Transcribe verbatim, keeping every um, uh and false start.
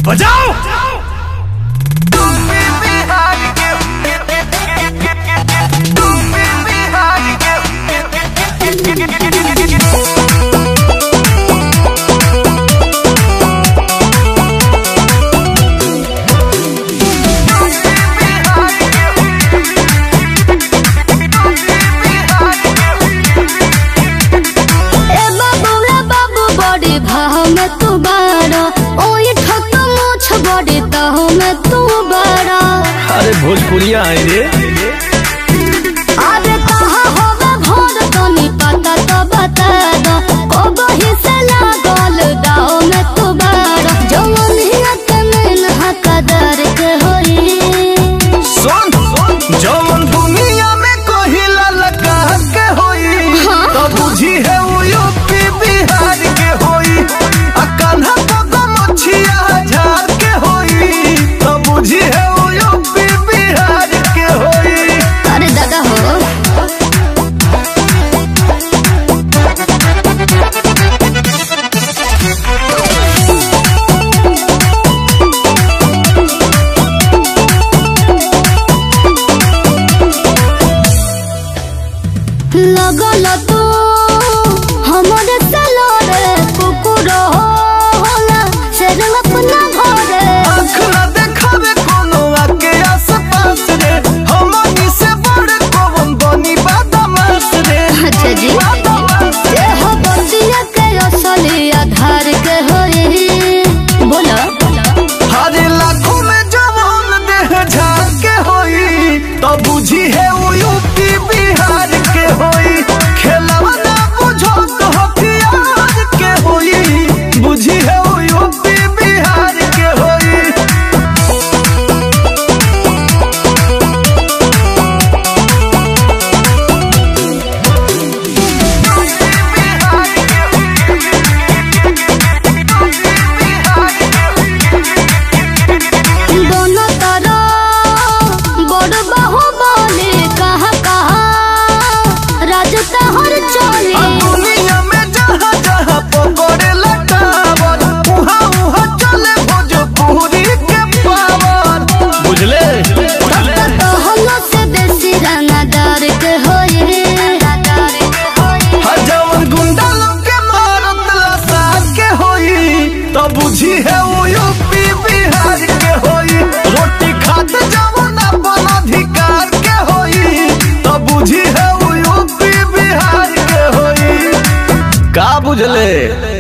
बजाओ। अरे भोजपुरिया है रे। अरे कहाँ होगा भोर तनी पता तो बता दो, कबही से लागल दाव में तू बारा, जवनिया के मिलहा कदर के होई। सुन जवन दुनिया में कहिला लगा के होई, तो बुझी है वो यूपी बिहार के होई। आ कान्हा तो मछिया झार के होई, तो बुझी है वो यूपी बिहार के होई। अरे दादा हो लगल तू हमरे सलोरे कुकुर होला शेर अपना घरे। आँख ना देखावे कोनो आके आस-पास रे, हमनी से बड़े कौन बनी बदमाश रे। अच्छा जी ये हो बंदिया के असली आधार के होई। बोलो हरे लाखों में जवान देह झाड़ के होई, तो बुझी है वो यूपी बिहार के होई। खेलवा ना बुझो तो हथियार के होई, बुझी है वो यूपी बिहार के होई। दोनों तरफ बड़ बाहुबली कहाँ कहाँ राज तहर चली। आ दुनिया में जहाँ जहाँ पकड़े लटावर, उहाँ उहाँ चले भोजपुरी के पावर। बुझले तब तो हम से बेसी रंगदार के होई। जवन गुंडा लोग के मारत लसार के होई, तो बुझी है वो यूपी बिहार के होई। रोटी खात जवन अपन अधिकार के होई, तो बुझी है वो यूपी बिहार के होई। का बुझले।